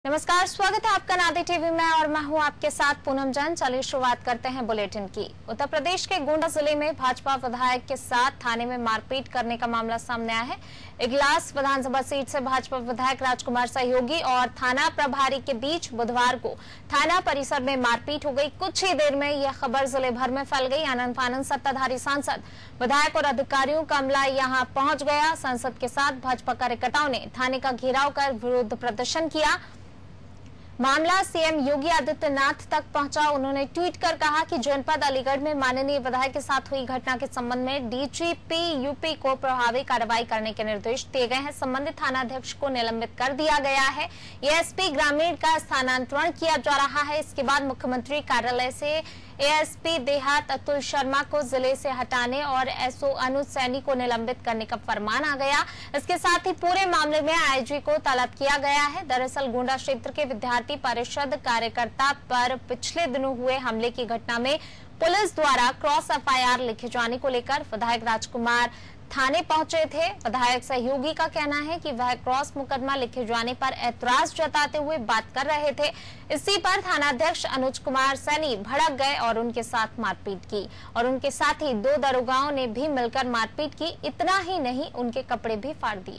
नमस्कार, स्वागत है आपका नादी टीवी में और मैं हूं आपके साथ पूनम जैन। चलिए शुरुआत करते हैं बुलेटिन की। उत्तर प्रदेश के गोंडा जिले में भाजपा विधायक के साथ थाने में मारपीट करने का मामला सामने आया है। इगलास विधानसभा सीट से भाजपा विधायक राजकुमार सहयोगी और थाना प्रभारी के बीच बुधवार को थाना परिसर में मारपीट हो गई। कुछ ही देर में यह खबर जिले भर में फैल गई। आनंद फानंद सत्ताधारी सांसद, विधायक और अधिकारियों का अमला यहां पहुंच गया। सांसद के साथ भाजपा कार्यकर्ताओं ने थाने का घेराव कर विरोध प्रदर्शन किया। मामला सीएम योगी आदित्यनाथ तक पहुंचा। उन्होंने ट्वीट कर कहा कि जनपद अलीगढ़ में माननीय विधायक के साथ हुई घटना के संबंध में डीजीपी यूपी को प्रभावी कार्रवाई करने के निर्देश दिए गए हैं। संबंधित थानाध्यक्ष को निलंबित कर दिया गया है। एएसपी ग्रामीण का स्थानांतरण किया जा रहा है। इसके बाद मुख्यमंत्री कार्यालय से एएसपी देहात अतुल शर्मा को जिले से हटाने और एसओ अनुज सैनी को निलंबित करने का फरमान आ गया। इसके साथ ही पूरे मामले में आईजी को तलब किया गया है। दरअसल गोंडा क्षेत्र के विद्यार्थी परिषद कार्यकर्ता पर पिछले दिनों हुए हमले की घटना में पुलिस द्वारा क्रॉस एफआईआर लिखे जाने को लेकर विधायक राजकुमार थाने पहुंचे थे। विधायक सहयोगी का कहना है कि वह क्रॉस मुकदमा लिखे जाने पर ऐतराज जताते हुए बात कर रहे थे। इसी पर थानाध्यक्ष अनुज कुमार सैनी भड़क गए और उनके साथ मारपीट की और उनके साथ ही दो दरोगाओं ने भी मिलकर मारपीट की। इतना ही नहीं, उनके कपड़े भी फाड़ दिए।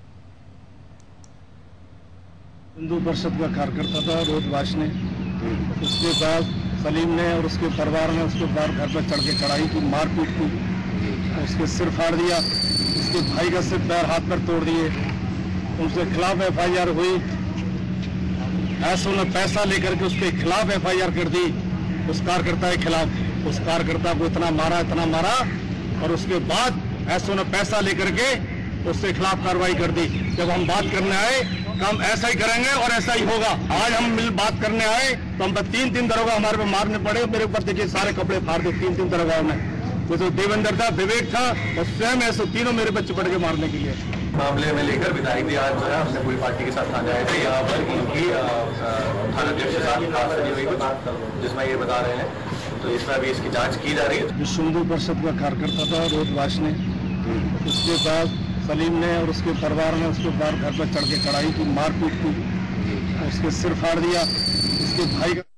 हिंदू परिषद का कार्यकर्ता था रोजवाश ने, उसके बाद सलीम ने और उसके परिवार ने उसके बाद घर पर चढ़ के चढ़ाई की, मारपीट की, उसके सिर फाड़ दिया, उसके भाई का सिर पैर हाथ पर तोड़ दिए। उनके खिलाफ एफआईआर हुई। एसओ ने पैसा लेकर के उसके खिलाफ एफआईआर कर दी, उस कार्यकर्ता के खिलाफ। उस कार्यकर्ता को इतना मारा और उसके बाद एसओ ने पैसा लेकर के उसके खिलाफ कार्रवाई कर दी। जब हम बात करने आए हम ऐसा ही करेंगे और ऐसा ही होगा। आज हम मिल बात करने आए तो हम पर तीन दरोगा हमारे पे मारने पड़े। मेरे ऊपर देखिए सारे कपड़े फाड़ दिए तीन दरोगाओं ने। तो देवेंद्र था, विवेक था और स्वयं ऐसे तीनों मेरे पे चिपट के मारने के लिए। मामले में लेकर विधायक भी आज जो है हमने पूरी पार्टी के साथ थाने आए थे। यहाँ पर इनकी थानाध्यक्ष के साथ जिसमें ये बता रहे हैं, तो इसमें अभी इसकी जांच की जा रही है। विश्व हिंदू परिषद का कार्यकर्ता था रोजवाश ने, उसके बाद सलीम ने और उसके परिवार ने उसके बाद घर पर चढ़ के चढ़ाई की, मारपीट की, उसके सिर फाड़ दिया, उसके भाई का